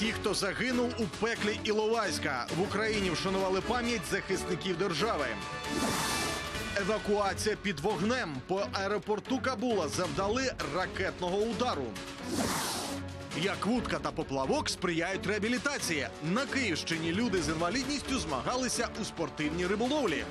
ті, хто загинув у пеклі Іловайська. В Україні вшанували пам'ять захисників держави. Евакуація під вогнем. По аеропорту Кабула завдали ракетного удару. Як вудка та поплавок сприяють реабілітації. На Київщині люди з інвалідністю змагалися у спортивній риболовлі.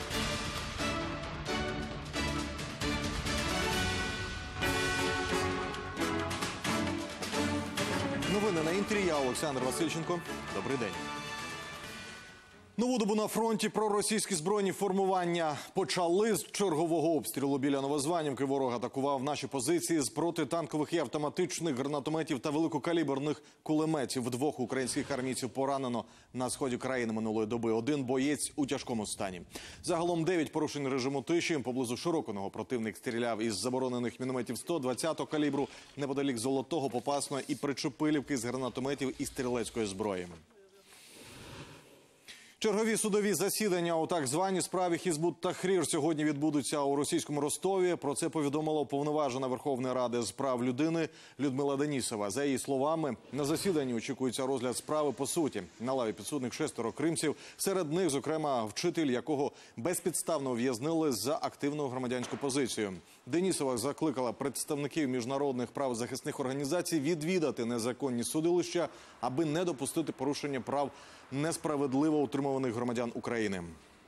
Новини на інтері. Я Олександр Васильченко. Добрий день. Нову добу на фронті. Проросійські збройні формування почали з чергового обстрілу біля Новозванівки. Ворог атакував наші позиції з протитанкових і автоматичних гранатометів та великокаліберних кулеметів. 2 українських армійців поранено на сході країни минулої доби. 1 боєць у тяжкому стані. Загалом 9 порушень режиму тиші. Поблизу Широкиного противник стріляв із заборонених мінометів 120-го калібру, неподалік Золотого, Попасної і Причепилівки з гранатометів і стрілецької зброї. Чергові судові засідання у так званій справі Хізбут Тахрір сьогодні відбудуться у російському Ростові. Про це повідомила уповноважена Верховної Ради з прав людини Людмила Денісова. За її словами, на засіданні очікується розгляд справи по суті. На лаві підсудних 6 кримців. Серед них, зокрема, вчитель, якого безпідставно ув'язнили за активну громадянську позицію. Денісова закликала представників міжнародних правозахисних організацій відвідати незаконні судилища, аби не допустити порушення прав несправедливо утримуваних громадян України.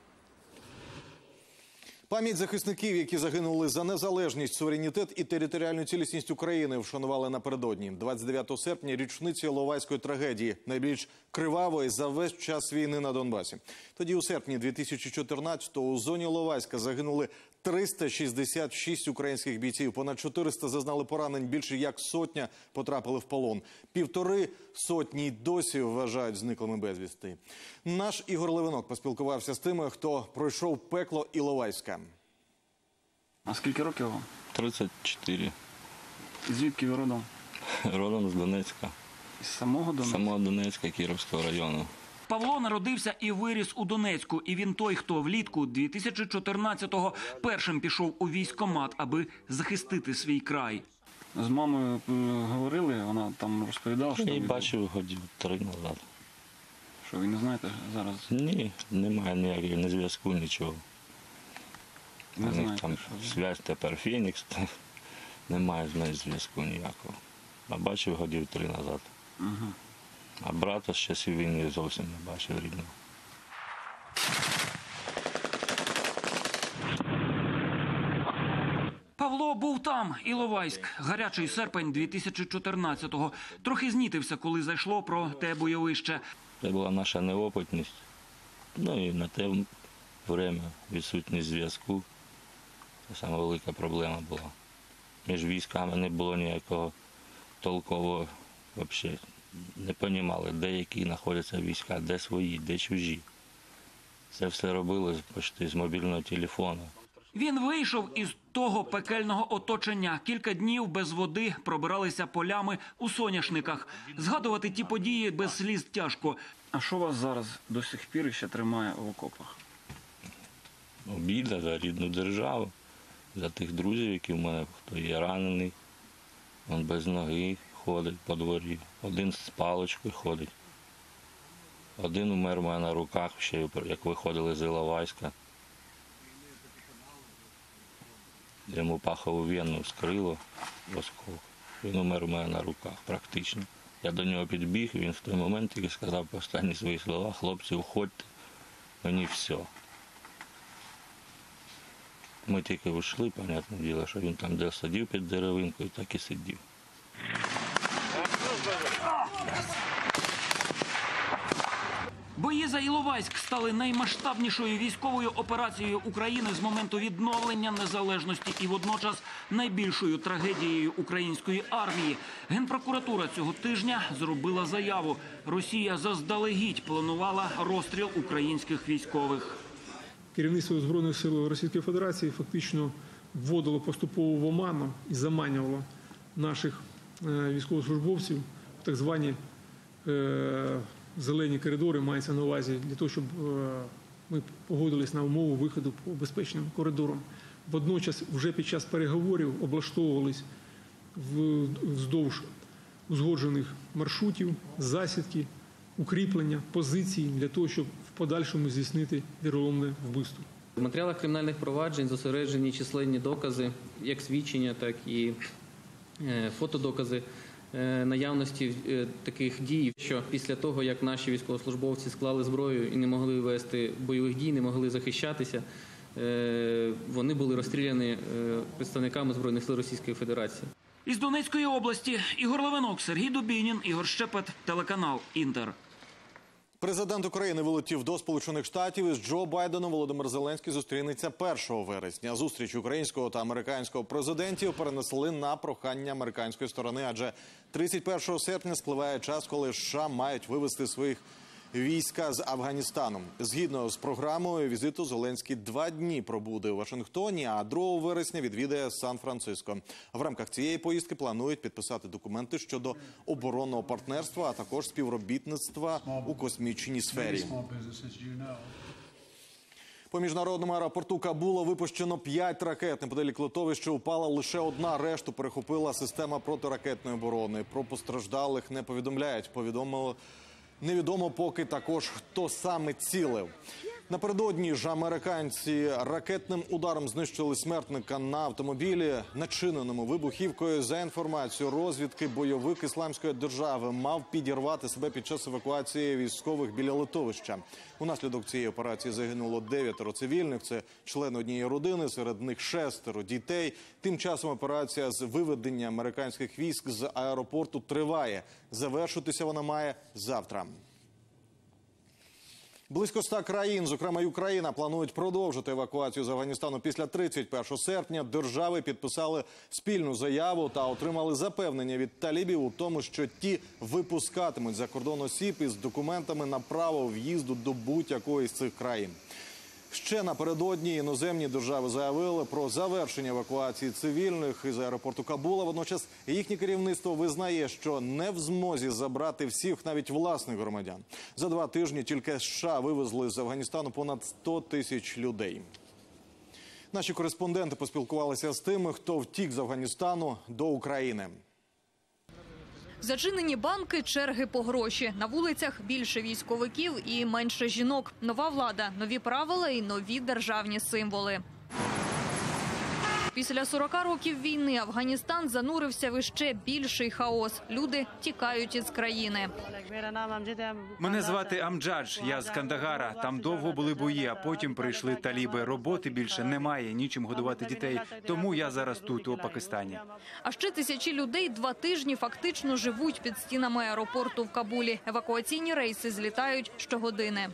Пам'ять захисників, які загинули за незалежність, суверенітет і територіальну цілісність України, вшанували напередодні. 29 серпня – річниці Іловайської трагедії, найбільш кривавої за весь час війни на Донбасі. Тоді у серпні 2014-го у зоні Іловайська загинули 366 українських бійців. Понад 400 зазнали поранень, більше як сотня потрапили в полон. 1,5 сотні досі вважають зниклими безвісти. Наш Ігор Левинок поспілкувався з тими, хто пройшов пекло Іловайська. А скільки років вам? 34. Звідки ви родом? Родом з Донецька. З самого Донецька? З самого Донецька, Кіровського району. Павло народився і виріс у Донецьку. І він той, хто влітку 2014-го першим пішов у військкомат, аби захистити свій край. З мамою говорили, вона там розповідала, що... Я її бачив годів 3 назад. Що, ви не знаєте зараз? Ні, немає ніякого ні зв'язку, нічого. Не У них знаєте, там що... зв'язь тепер Фенікс, немає з нею зв'язку ніякого. А бачив годів 3 назад. Угу. А брата з часів війни зовсім не бачив рідного. Павло був там, Іловайськ, гарячий серпень 2014-го. Трохи знітився, коли зайшло про те бойовище. Це була наша неопитність. Ну і на те время відсутність зв'язку. Це саме велика проблема була. Між військами не було ніякого толкового взагалі. Не розуміли, де які знаходяться війська, де свої, де чужі. Це все робили почти з мобільного телефону. Він вийшов із того пекельного оточення. Кілька днів без води пробиралися полями у соняшниках. Згадувати ті події без сліз тяжко. А що вас зараз до сих пір ще тримає в окопах? Обіда за рідну державу, за тих друзів, які в мене, хто є ранений, він без ноги ходить по дворі, один з паличкою ходить. Один умер у мене на руках, ще як виходили з Іловайська. Йому пахову вену вскрило осколок. Він умер у мене на руках практично. Я до нього підбіг, він в той момент тільки сказав останні свої слова: хлопці, уходьте, мені все. Ми тільки вийшли, понятне діло, що він там де сидів під деревинкою, так і сидів. Бої за Іловайськ стали наймасштабнішою військовою операцією України з моменту відновлення незалежності і водночас найбільшою трагедією української армії. Генпрокуратура цього тижня зробила заяву. Росія заздалегідь планувала розстріл українських військових. Керівництво Збройних сил Російської Федерації фактично вводило поступово в оману і заманювало наших військовослужбовців в так звані зелені коридори, мається на увазі, для того, щоб ми погодились на умову виходу по безпечним коридорам. Водночас вже під час переговорів облаштовувались вздовж узгоджених маршрутів, засідки, укріплення, позицій для того, щоб в подальшому здійснити віроломне вбивство. В матеріалах кримінальних проваджень зосереджені численні докази, як свідчення, так і фотодокази наявності таких дій, що після того, як наші військовослужбовці склали зброю і не могли вести бойових дій, не могли захищатися, вони були розстріляні представниками Збройних сил Російської Федерації. Із Донецької області Ігор Левинок, Сергій Дубінін, Ігор Щепет, телеканал «Інтер». Президент України вилетів до Сполучених Штатів. Із Джо Байденом Володимир Зеленський зустрінеться 1 вересня. Зустріч українського та американського президентів перенесли на прохання американської сторони, адже 31 серпня спливає час, коли США мають вивести своїх війська з Афганістану. Згідно з програмою візиту, Зеленський 2 дні пробуде у Вашингтоні, а 2 вересня відвідає Сан-Франциско. В рамках цієї поїздки планують підписати документи щодо оборонного партнерства, а також співробітництва у космічній сфері. По міжнародному аеропорту Кабула випущено 5 ракет. Неподалік литовища упала лише одна, решту перехопила система протиракетної оборони. Про постраждалих не повідомляють. Невідомо поки також, хто саме цілив. Напередодні ж американці ракетним ударом знищили смертника на автомобілі, начиненому вибухівкою. За інформацією розвідки, бойовик Ісламської держави мав підірвати себе під час евакуації військових біля литовища. Унаслідок цієї операції загинуло 9 цивільних. Це члени однієї родини, серед них 6 дітей. Тим часом операція з виведення американських військ з аеропорту триває. Завершитися вона має завтра. Близько 100 країн, зокрема й Україна, планують продовжити евакуацію з Афганістану після 31 серпня. Держави підписали спільну заяву та отримали запевнення від талібів у тому, що ті випускатимуть за кордон осіб із документами на право в'їзду до будь-якої з цих країн. Ще напередодні іноземні держави заявили про завершення евакуації цивільних із аеропорту Кабула. Водночас їхнє керівництво визнає, що не в змозі забрати всіх, навіть власних громадян. За 2 тижні тільки США вивезли з Афганістану понад 100 тисяч людей. Наші кореспонденти поспілкувалися з тими, хто втік з Афганістану до України. Зачинені банки, черги по гроші. На вулицях більше військовиків і менше жінок. Нова влада, нові правила і нові державні символи. Після 40 років війни Афганістан занурився в іще більший хаос. Люди тікають із країни. Мене звати Амджадж, я з Кандагара. Там довго були бої, а потім прийшли таліби. Роботи більше немає, нічим годувати дітей. Тому я зараз тут, у Пакистані. А ще тисячі людей 2 тижні фактично живуть під стінами аеропорту в Кабулі. Евакуаційні рейси злітають щогодини.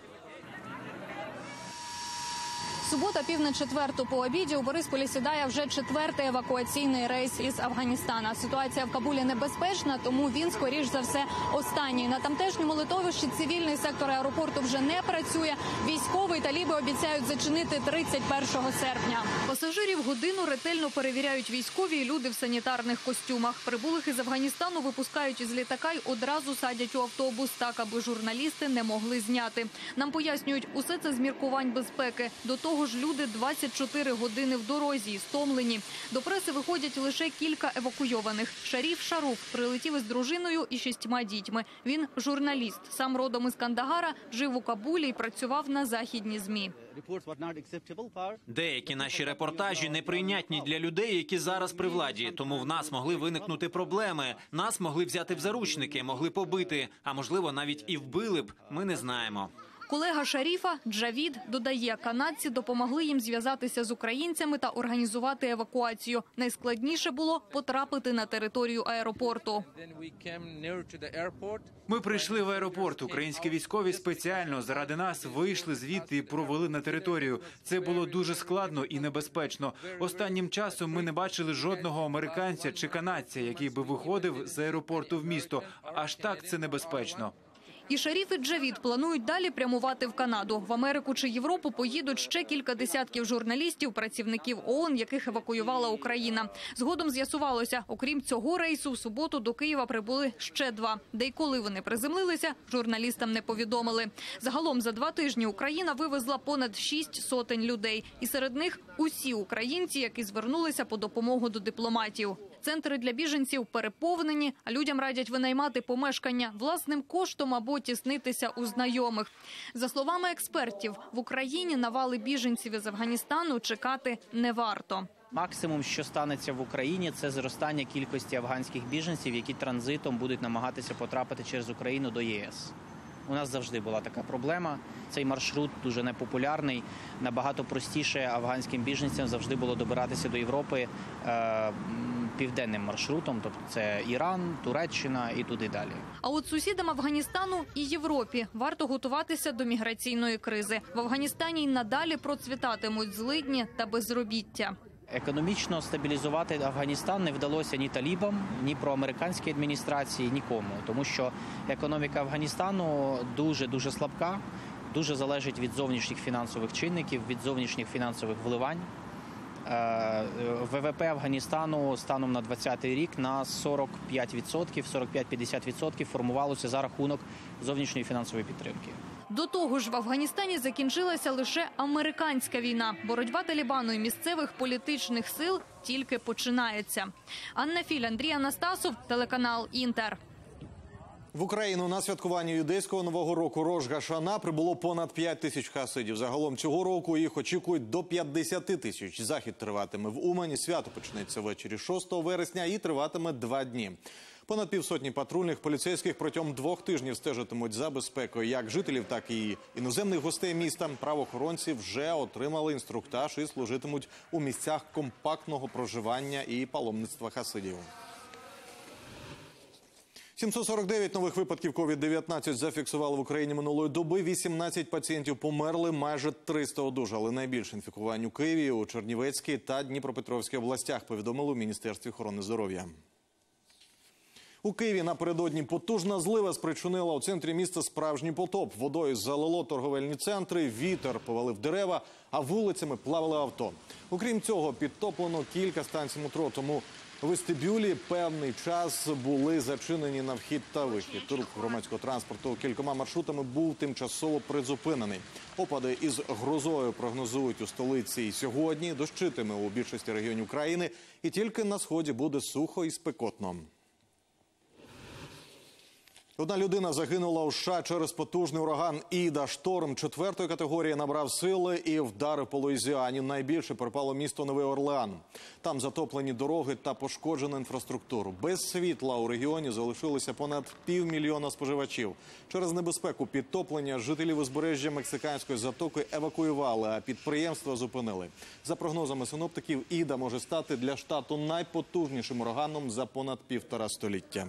Субота, 3:45 по обіді, у Борисполі сідає вже 4-й евакуаційний рейс із Афганістана. Ситуація в Кабулі небезпечна, тому він, скоріш за все, останній. На тамтешньому литовищі цивільний сектор аеропорту вже не працює. Військовий таліби обіцяють зачинити 31 серпня. Пасажирів годину ретельно перевіряють військові і люди в санітарних костюмах. Прибулих із Афганістану випускають із літака й одразу садять у автобус так, аби журналісти не могли зняти. Нам пояснюють, усе це з міркувань безпеки. До того ж, люди 24 години в дорозі і стомлені. До преси виходять лише кілька евакуйованих. Шаріф Шаруф прилетів із дружиною і 6 дітьми. Він журналіст. Сам родом із Кандагара, жив у Кабулі і працював на західні ЗМІ. Деякі наші репортажі неприйнятні для людей, які зараз при владі. Тому в нас могли виникнути проблеми. Нас могли взяти в заручники, могли побити. А можливо, навіть і вбили б. Ми не знаємо. Колега Шаріфа, Джавід, додає, канадці допомогли їм зв'язатися з українцями та організувати евакуацію. Найскладніше було потрапити на територію аеропорту. Ми прийшли в аеропорт. Українські військові спеціально заради нас вийшли звідти і провели на територію. Це було дуже складно і небезпечно. Останнім часом ми не бачили жодного американця чи канадця, який би виходив з аеропорту в місто. Аж так це небезпечно. І Шаріф, і Джавід планують далі прямувати в Канаду. В Америку чи Європу поїдуть ще кілька десятків журналістів, працівників ООН, яких евакуювала Україна. Згодом з'ясувалося, окрім цього рейсу, в суботу до Києва прибули ще 2. Де й коли вони приземлилися, журналістам не повідомили. Загалом за 2 тижні Україна вивезла понад 600 людей. І серед них усі українці, які звернулися по допомогу до дипломатів. Центри для біженців переповнені, а людям радять винаймати помешкання власним коштом або тіснитися у знайомих. За словами експертів, в Україні навали біженців із Афганістану чекати не варто. Максимум, що станеться в Україні, це зростання кількості афганських біженців, які транзитом будуть намагатися потрапити через Україну до ЄС. У нас завжди була така проблема. Цей маршрут дуже непопулярний. Набагато простіше афганським біженцям завжди було добиратися до Європи південним маршрутом, тобто це Іран, Туреччина і туди далі. А от сусідам Афганістану і Європі варто готуватися до міграційної кризи. В Афганістані й надалі процвітатимуть злидні та безробіття. Економічно стабілізувати Афганістан не вдалося ні талібам, ні проамериканській адміністрації, нікому. Тому що економіка Афганістану дуже слабка, дуже залежить від зовнішніх фінансових чинників, від зовнішніх фінансових вливань. ВВП Афганістану станом на 2020 рік на 45-50% формувалося за рахунок зовнішньої фінансової підтримки. До того ж, в Афганістані закінчилася лише американська війна. Боротьба Талібану і місцевих політичних сил тільки починається. Анна Філь, Андрій Анастасов, телеканал «Інтер». В Україну на святкування юдейського Нового року Рош Гашана прибуло понад 5 тисяч хасидів. Загалом цього року їх очікують до 50 тисяч. Захід триватиме в Умані. Свято почнеться ввечері 6 вересня і триватиме 2 дні. Понад півсотні патрульних поліцейських протягом 2 тижнів стежитимуть за безпекою як жителів, так і іноземних гостей міста. Правоохоронці вже отримали інструктаж і служитимуть у місцях компактного проживання і паломництва хасидів. 749 нових випадків COVID-19 зафіксували в Україні минулої доби. 18 пацієнтів померли, майже 300 одужали. Найбільше інфікувань у Києві, у Чернівецькій та Дніпропетровській областях, повідомили у Міністерстві охорони здоров'я. У Києві напередодні потужна злива спричинила у центрі міста справжній потоп. Водою залило торговельні центри, вітер повалив дерева, а вулицями плавали авто. Окрім цього, підтоплено кілька станцій метро, тому вестибюлі певний час були зачинені на вхід та вихід. Рух громадського транспорту кількома маршрутами був тимчасово призупинений. Опади із грозою прогнозують у столиці і сьогодні. Дощитиме у більшості регіонів країни, і тільки на сході буде сухо і спекотно. Одна людина загинула у США через потужний ураган Іда. Шторм 4-ї категорії набрав сили і вдарив по Луїзіані. Найбільше припало місто Новий Орлеан. Там затоплені дороги та пошкоджена інфраструктура. Без світла у регіоні залишилося понад 500 000 споживачів. Через небезпеку підтоплення жителів узбережжя Мексиканської затоки евакуювали, а підприємства зупинили. За прогнозами синоптиків, Іда може стати для штату найпотужнішим ураганом за понад 1,5 століття.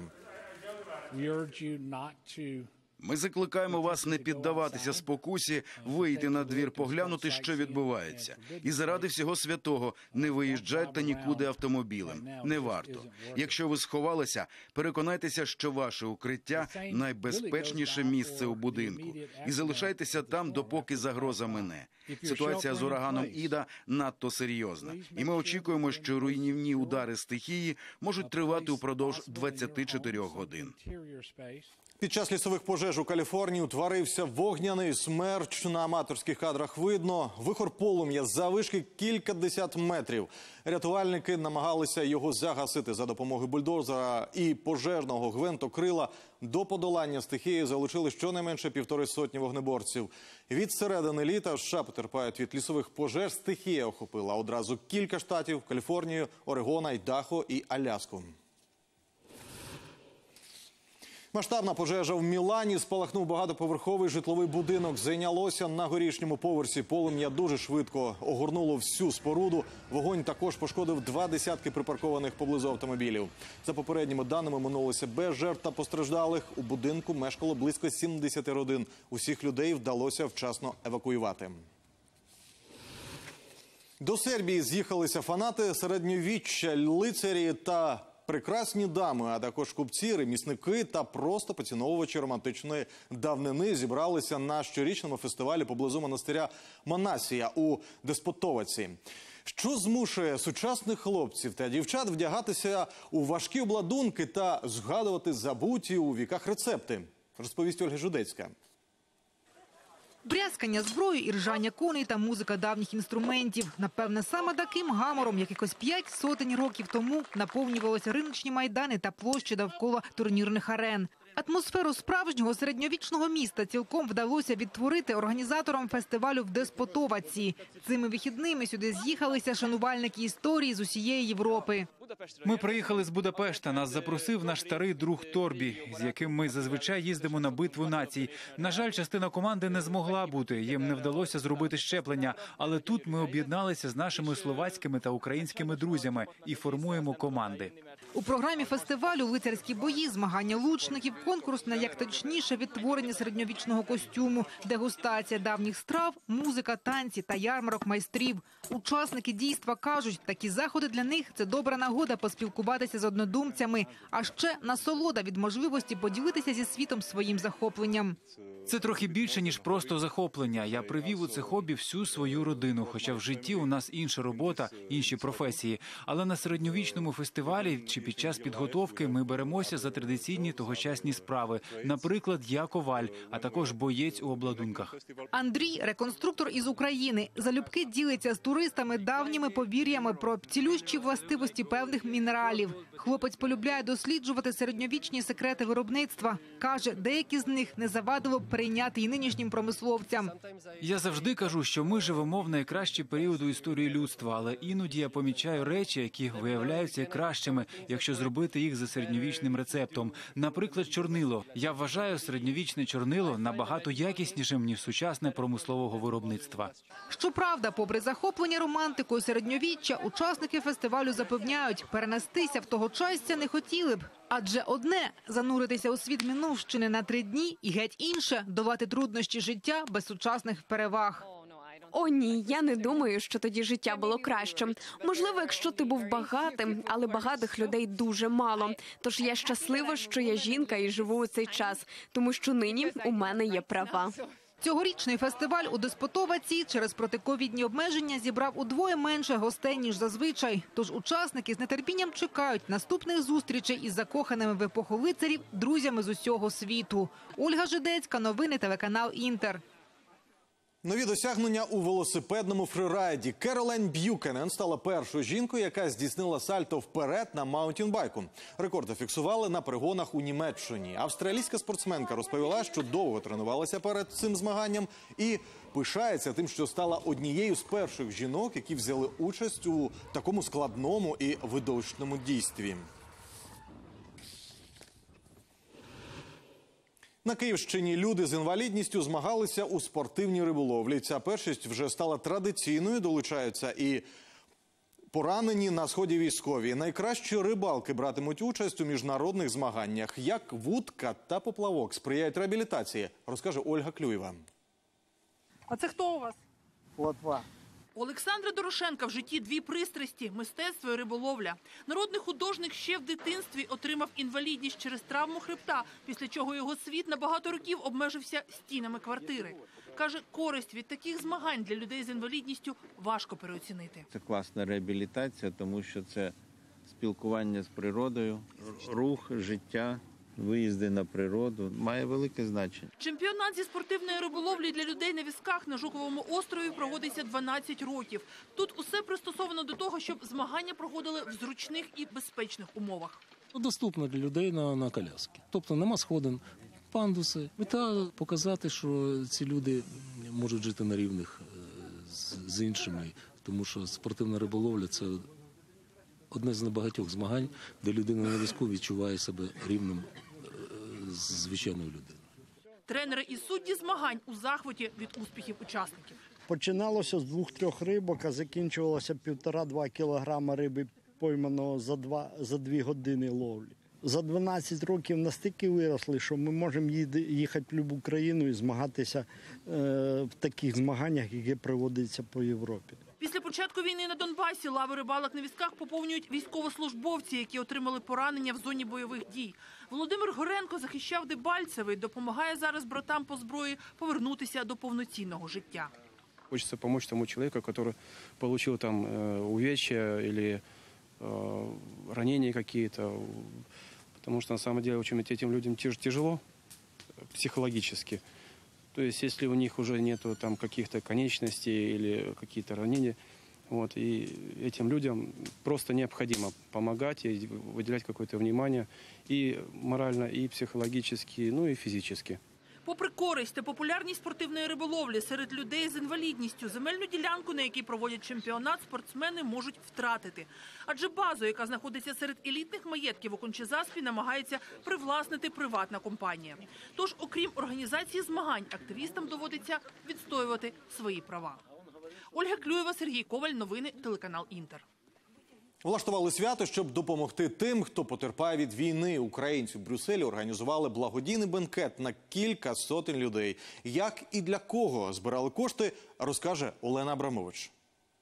Ми закликаємо вас не піддаватися спокусі, вийти на двір, поглянути, що відбувається. І заради всього святого не виїжджайте нікуди автомобілем. Не варто. Якщо ви сховалися, переконайтеся, що ваше укриття – найбезпечніше місце у будинку. І залишайтеся там, допоки загроза мине. Ситуація з ураганом Іда надто серйозна. І ми очікуємо, що руйнівні удари стихії можуть тривати упродовж 24 годин. Під час лісових пожеж у Каліфорнії утворився вогняний смерч. На аматорських кадрах видно вихор полум'я заввишки кількадесят метрів. Рятувальники намагалися його загасити за допомогою бульдозера і пожежного гвинтокрила. До подолання стихії залучили щонайменше 150 вогнеборців. Від середини літа США потерпають від лісових пожеж. Стихія охопила одразу кілька штатів – Каліфорнію, Орегон, Айдахо і Аляску. Масштабна пожежа в Мілані. Спалахнув багатоповерховий житловий будинок. Зайнялося на горішньому поверсі. Полум'я дуже швидко огорнуло всю споруду. Вогонь також пошкодив 2 десятки припаркованих поблизу автомобілів. За попередніми даними, минулося без жертв та постраждалих. У будинку мешкало близько 70 родин. Усіх людей вдалося вчасно евакуювати. До Сербії з'їхалися фанати середньовіччя, лицарі та прекрасні дами, а також купці, ремісники та просто поціновувачі романтичної давнини зібралися на щорічному фестивалі поблизу монастиря Манасія у Деспотовиці. Що змушує сучасних хлопців та дівчат вдягатися у важкі обладунки та згадувати забуті у віках рецепти? Розповість Ольга Жудецька. Брязкання зброї, і ржання коней та музика давніх інструментів. Напевне, саме таким гамором, якихось 5 сотень років тому, наповнювалися риночні майдани та площі довкола турнірних арен. Атмосферу справжнього середньовічного міста цілком вдалося відтворити організаторам фестивалю в Деспотоваці. Цими вихідними сюди з'їхалися шанувальники історії з усієї Європи. Ми приїхали з Будапешта. Нас запросив наш старий друг Торбі, з яким ми зазвичай їздимо на битву націй. На жаль, частина команди не змогла бути. Їм не вдалося зробити щеплення. Але тут ми об'єдналися з нашими словацькими та українськими друзями і формуємо команди. У програмі фестивалю лицарські бої, змагання лучників, конкурс на як точніше відтворення середньовічного костюму, дегустація давніх страв, музика, танці та ярмарок майстрів. Учасники дійства кажуть, такі заходи для них – це добра нагода поспілкуватися з однодумцями, а ще насолода від можливості поділитися зі світом своїм захопленням. Це трохи більше, ніж просто захоплення. Я привів у це хобі всю свою родину, хоча в житті у нас інша робота, інші професії. Але на середньовічному фестивалі чи під час підготовки ми беремося за традиційні тогочасні справи. Наприклад, я коваль, а також боєць у обладунках. Андрій – реконструктор із України. Залюбки ділиться з туристами давніми повір'ями про цілющі властивості певних мінералів. Хлопець полюбляє досліджувати середньовічні секрети виробництва. Каже, деякі з них не завадило б перейняти і нинішнім промисловцям. Я завжди кажу, що ми живемо в найкращі періоди історії людства, але іноді я помічаю речі, які виявляються кращими, якщо зробити їх за середньовічним рецептом. Наприклад, чорнило. Я вважаю середньовічне чорнило набагато якіснішим, ніж сучасне промислового виробництва. Щоправда, попри захоплення романтикою середньовіччя, учасники фестивалю запевняють, перенестися в тогочасся не хотіли б. Адже одне – зануритися у світ минувщини на 3 дні і геть інше – долати труднощі життя без сучасних переваг. О, ні, я не думаю, що тоді життя було кращим. Можливо, якщо ти був багатим, але багатих людей дуже мало. Тож я щаслива, що я жінка і живу у цей час, тому що нині у мене є права. Цьогорічний фестиваль у Деспотоваці через протиковідні обмеження зібрав удвоє менше гостей, ніж зазвичай. Тож учасники з нетерпінням чекають наступних зустрічей із закоханими в епоху лицарів друзями з усього світу. Ольга Жидецька, новини, телеканал «Інтер». Нові досягнення у велосипедному фрирайді. Керолайн Б'юкенен стала першою жінкою, яка здійснила сальто вперед на маунтінбайку. Рекорд зафіксували на перегонах у Німеччині. Австралійська спортсменка розповіла, що довго тренувалася перед цим змаганням і пишається тим, що стала однією з перших жінок, які взяли участь у такому складному і видовищному дійстві. На Київщині люди з інвалідністю змагалися у спортивній риболовлі. Ця першість вже стала традиційною, долучаються і поранені на сході військові. Найкращі рибалки братимуть участь у міжнародних змаганнях. Як вудка та поплавок сприяють реабілітації, розкаже Ольга Клюєва. А це хто у вас? Плотва. У Олександра Дорошенка в житті 2 пристрасті – мистецтво і риболовля. Народний художник ще в дитинстві отримав інвалідність через травму хребта, після чого його світ на багато років обмежився стінами квартири. Каже, користь від таких змагань для людей з інвалідністю важко переоцінити. Це класна реабілітація, тому що це спілкування з природою, рух, життя, виїзди на природу. Має велике значення. Чемпіонат зі спортивної риболовлі для людей на візках на Жуковому острові проводиться 12 років. Тут усе пристосовано до того, щоб змагання проходили в зручних і безпечних умовах. Доступно для людей на коляски. Тобто нема сходин, пандуси. Мета показати, що ці люди можуть жити на рівних з іншими, тому що спортивна риболовля – це одне з небагатьох змагань, де людина на візку відчуває себе рівним з звичайною людиною. Тренери і судді змагань у захваті від успіхів учасників. Починалося з 2-3 рибок, а закінчувалося 1,5-2 кілограма риби пойманого за 2 години ловлі. За 12 років настільки виросли, що ми можемо їхати в будь-яку країну і змагатися в таких змаганнях, які проводяться по Європі. Після початку війни на Донбасі лави рибалок на візках поповнюють військовослужбовці, які отримали поранення в зоні бойових дій. Володимир Горенко захищав Дебальцеве і допомагає зараз братам по зброї повернутися до повноцінного життя. Хочеться допомогти тому чоловіку, який отримав там увечья или ранения какие-то, потому что на самом деле очень этим людям тяжело психологически. То есть, если у них уже нету там каких-то конечностей или какие-то ранения, вот, и этим людям просто необходимо помогать и выделять какое-то внимание и морально, и психологически, ну и физически. Попри користь та популярність спортивної риболовлі серед людей з інвалідністю, земельну ділянку, на якій проводять чемпіонат, спортсмени можуть втратити. Адже базу, яка знаходиться серед елітних маєтків у Кончі-Заспі, намагається привласнити приватна компанія. Тож, окрім організації змагань, активістам доводиться відстоювати свої права. Ольга Клюєва, Сергій Коваль. Новини, телеканал «Інтер». Влаштували свято, щоб допомогти тим, хто потерпає від війни. Українці в Брюсселі організували благодійний бенкет на кілька сотень людей. Як і для кого збирали кошти, розкаже Олена Абрамович.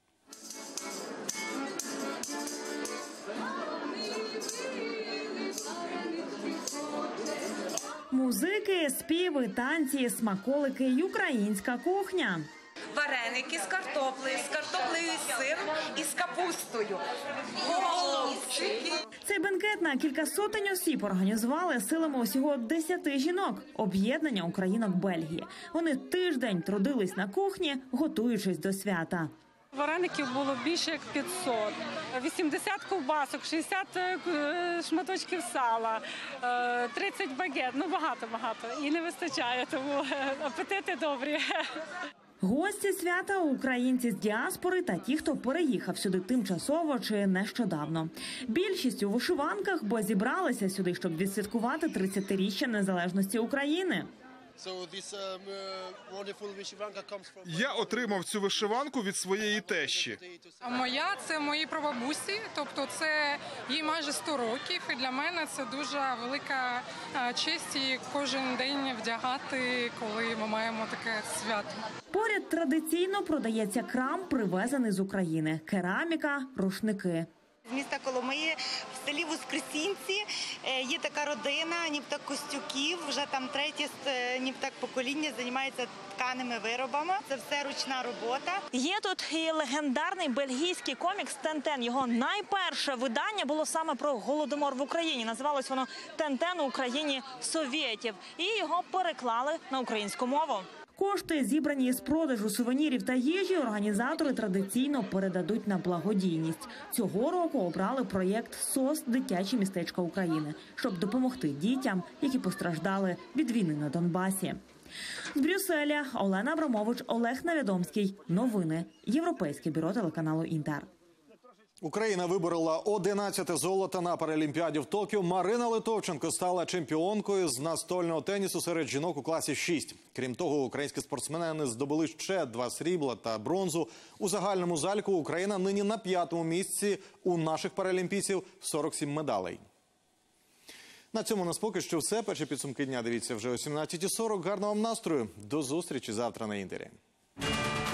Музики, співи, танці, смаколики й українська кухня. Вареники з картоплею з сиром і з капустою. Голубчики. Цей бенкет на кілька сотень осіб організували силами усього 10 жінок об'єднання українок Бельгії. Вони тиждень трудились на кухні, готуючись до свята. Вареників було більше як 500, 80 ковбасок, 60 шматочків сала, 30 багет, ну багато. І не вистачає, тому апетити добрі. Гості свята – українці з діаспори та ті, хто переїхав сюди тимчасово чи нещодавно. Більшість у вишиванках, бо зібралися сюди, щоб відсвяткувати 30-річчя незалежності України. Я отримав цю вишиванку від своєї тещі. Моя – це мої прабабусі, тобто це їй майже 100 років. І для мене це дуже велика честь її кожен день вдягати, коли ми маємо таке свято. Поряд традиційно продається крам, привезений з України. Кераміка, рушники. З міста Коломиї в селі Воскресінці є така родина Нівтак Костюків, вже там третє Нівтак покоління займається тканими виробами. Це все ручна робота. Є тут і легендарний бельгійський комікс «Тен-Тен». Його найперше видання було саме про Голодомор в Україні. Називалось воно «Тен-Тен у Україні Совєтів». І його переклали на українську мову. Кошти, зібрані з продажу сувенірів та їжі, організатори традиційно передадуть на благодійність. Цього року обрали проєкт «СОС. Дитячі містечка України», щоб допомогти дітям, які постраждали від війни на Донбасі. З Брюсселя Олена Абрамович, Олег Навідомський. Новини. Європейське бюро телеканалу «Інтер». Україна виборола 11 золота на Паралімпіаді в Токіо. Марина Литовченко стала чемпіонкою з настольного тенісу серед жінок у класі 6. Крім того, українські спортсмени здобули ще 2 срібла та бронзу. У загальному заліку Україна нині на 5-му місці. У наших паралімпійців 47 медалей. На цьому у нас поки що все. Перші підсумки дня дивіться вже о 17:40. Гарного вам настрою. До зустрічі завтра на «Інтері».